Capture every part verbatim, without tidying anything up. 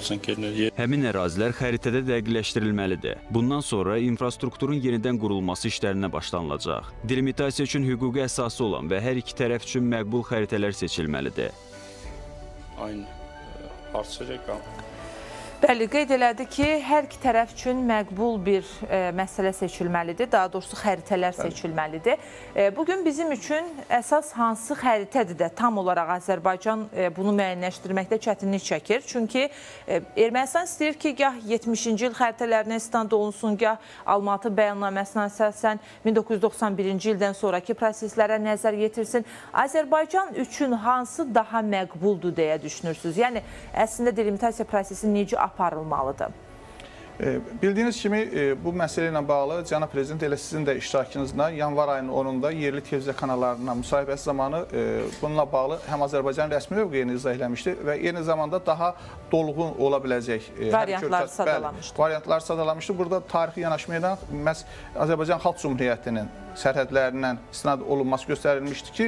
Həmin ərazilər xəritədə dəqiqləşdirilməlidir. Bundan sonra infrastrukturun yenidən qurulması işlərinə başlanılacaq. Delimitasiya üçün hüquqi əsası olan və hər iki tərəf üçün məqbul xəritələr seçilməlidir. Aynı. Artacaq. Bəli, qeyd elədi ki, hər iki tərəf üçün məqbul bir e, məsələ seçilməlidir, daha doğrusu xəritələr Bəli. seçilməlidir. E, bugün bizim üçün əsas hansı xəritədir də tam olaraq Azərbaycan e, bunu müəyyənləşdirməkdə çətinlik çəkir. Çünki e, Ermənistan istəyir ki, gah yetmişinci il xəritələrinə istinad olunsun, gah Almatı bəyannaməsinə əsasən min doqquz yüz doxsan birinci ildən sonraki proseslərə nəzər yetirsin. Azərbaycan üçün hansı daha məqbuldur deyə düşünürsünüz? Yəni, əslində delimitasiya prosesi necə aparılmalıdır? Bildiyiniz kimi bu məsələ ilə bağlı Cənab Prezident elə sizin də iştirakınızla yanvar ayının onunda yerli televiziya kanallarına müsahibəsi zamanı bununla bağlı həm Azərbaycan rəsmi mövqeyini izah eləmişdi və eyni zamanda daha dolğun ola biləcək variantlar sadalamışdı. Variantlar sadalamışdı. Burada tarixi yanaşmayla məhz Azərbaycan Xalq Cümhuriyyətinin sərhədlərindən istinad olunması göstərilmişdi ki,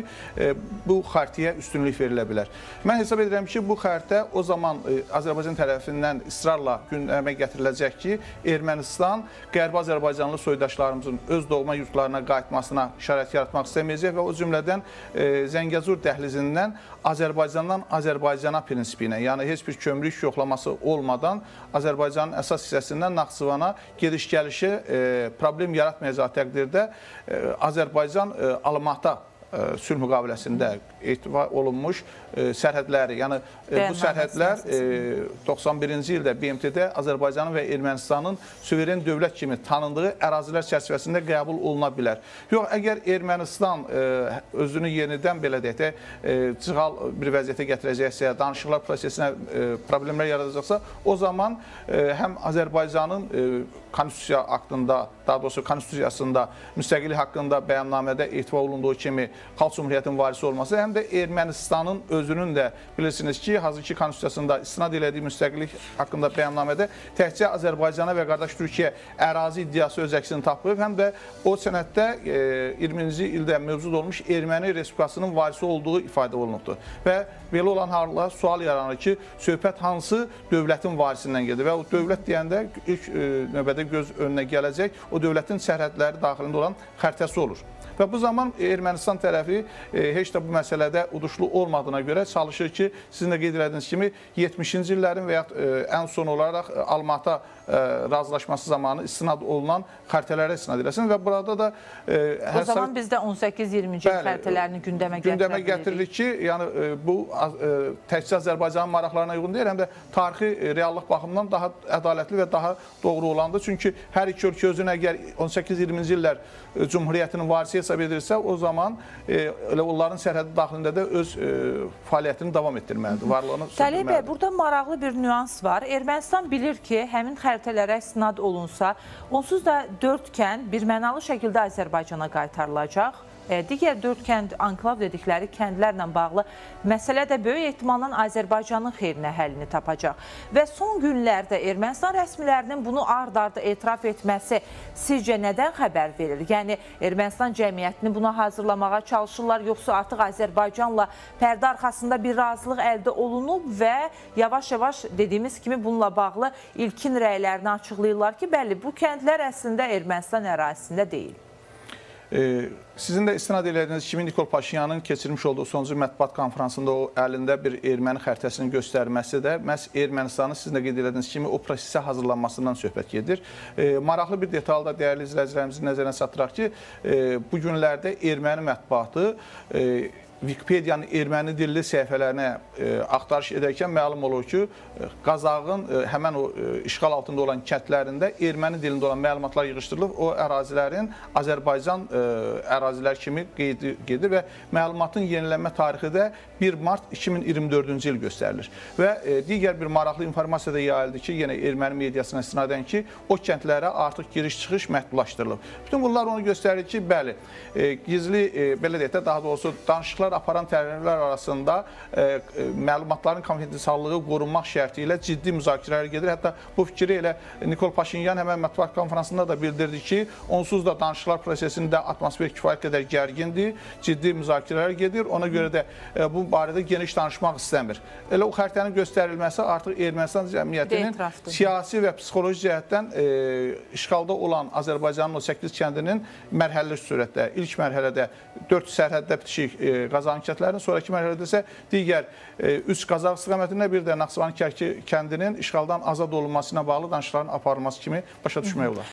bu xəritəyə üstünlük verilə bilər. Mən hesab edirəm ki, bu xəritə o zaman Azərbaycan tərəfindən israrla gündəmə gətiriləcək ki, Ermənistan Qərbi Azərbaycanlı soydaşlarımızın öz doğma yurtlarına qayıtmasına şərait yaratmaq istəməyəcək və o cümlədən Zəngəzur dəhlizindən Azərbaycandan Azərbaycana prinsipinə, yəni heç bir kömrük yoxlaması olmadan Azərbaycanın əsas hissəsindən Naxçıvana gediş-gəlişi problem yaratmayacağı təqdirdə Azərbaycan Almata sülh müqaviləsində etibar olunmuş sərhədləri, yəni bu sərhədlər doxsan birinci ildə B M T-də Azərbaycanın və Ermənistanın suveren dövlət kimi tanındığı ərazilər çərçivəsində qəbul oluna bilər. Yox, əgər Ermənistan özünü yenidən belə deyək də cığal bir vəziyyətə gətirəcəksə, danışıqlar prosesinə problemlər yaradacaqsa, o zaman həm Azərbaycanın konstitusiya haqqında, daha doğrusu konstitusiyasında müstəqillik haqqında bəyannamədə etibar olunduğu kimi Xalq Cümhuriyyətinin varisi olması, həm də Ermənistanın özünün də bilirsiniz ki, hazırki konstitusiyasında istinad elədiyi müstəqillik haqqında bəyannamədə təkcə Azərbaycana və qardaş Türkiyə ərazi iddiası öz əksini tapıb, həm də o sənəddə iyirminci ildə mövcud olmuş Erməni Respublikasının varisi olduğu ifadə olunubdur. Və belə olan halda sual yaranır ki, söhbət hansı dövlətin varisindən gedir və o dövlət deyəndə ilk növbədə göz önünə gələcək o dövlətin sərhədləri daxilində olan xəritəsi olur. Və bu zaman Ermənistan tərəfi heç də bu məsələdə uduşlu olmadığına görə çalışır ki, sizin də qeyd elədiyiniz kimi yetmişinci illərin və ya ən son olaraq Almata razılaşması zamanı istinad olunan xəritələrə istinad eləsin və burada da o zaman biz də on səkkiz iyirminci il xəritələrini gündəmə gündəmə gətiririk ki, yəni bu təkcə Azərbaycanın maraqlarına uyğun deyil, həm də tarixi reallıq baxımından daha ədalətli və daha doğru olandır. Çünki hər iki ölkə özünü əgər on səkkiz iyirminci illər Cümhuriyyətinin varisi hesab edirsə, o zaman elə onların sərhədi daxilində də öz fəaliyyətini davam etdirməlidir, varlığını sürdürməlidir. Talib bəy, burada maraqlı bir nüans var. Ermənistan bilir ki, həmin xəritələrə istinad olunsa, onsuz da dördkən birmənalı şəkildə Azərbaycana qaytarılacaq. Digər dörd kənd, anklav dedikləri kəndlərlə bağlı məsələ də böyük ehtimalla Azərbaycanın xeyrinə həllini tapacaq. Və son günlərdə Ermənistan rəsmilərinin bunu ard-arda etiraf etməsi sizcə nədən xəbər verir? Yəni, Ermənistan cəmiyyətini buna hazırlamağa çalışırlar, yoxsa artıq Azərbaycanla pərdə arxasında bir razılıq əldə olunub və yavaş-yavaş dediyimiz kimi bununla bağlı ilkin rəylərini açıqlayırlar ki, bəli, bu kəndlər əslində Ermənistan ərazisində deyil. Sizin də istinad elədiyiniz kimi Nikol Paşinyanın keçirmiş olduğu sonuncu mətbuat konferansında o əlində bir erməni xəritəsini göstərməsi də məhz Ermənistanın sizin də qeyd elədiyiniz kimi o prosesə hazırlanmasından söhbət gedir. Maraqlı bir detalda dəyərli izləyicilərimizin nəzərinə çatdıraq ki, bu günlərdə erməni mətbuatı Wikipediyanın erməni dilli səhifələrinə axtarış edərkən məlum olur ki, Qazağın həmən o işğal altında olan kəndlərində erməni dilində olan məlumatlar yığışdırılıb, o ərazilərin Azərbaycan ərazilər kimi qeyd gedir və məlumatın yenilənmə tarixi də bir mart iki min iyirmi dördüncü il göstərilir. Və digər bir maraqlı informasiya da yayıldı ki, yenə erməni mediasına istinadən ki, o kəndlərə artıq giriş-çıxış məhdudlaşdırılıb. Bütün bunlar onu göstərir ki, bəli, gizli, belə deyək də, daha doğrusu danışıqlar danışıqlar aparan tərəflər arasında e, e, məlumatların konfidensiallığı qorunmaq şərti ilə ciddi müzakirələr gedir. Hətta bu fikri elə Nikol Paşinyan həmən mətbuat konferansında da bildirdi ki, onsuz da danışıqlar prosesində atmosfer kifayət qədər gərgindir, ciddi müzakirələr gedir. Ona görə də e, bu barədə geniş danışmaq istəmir. Elə o xəritənin göstərilməsi artıq Ermənistan cəmiyyətinin siyasi və psixoloji cəhətdən e, işğalda olan Azərbaycanın o səkkiz kəndinin mərhələli sürətdə, ilk mərhələdə dörd sərhəddə bitişik e, Qazan kəndlərinin, sonraki mərhələdə isə digər e, üç Qazaq istiqamətində bir də Naxçıvan Kərki kəndinin işğaldan azad olunması ilə bağlı danışıqların aparılması kimi başa düşmək olar.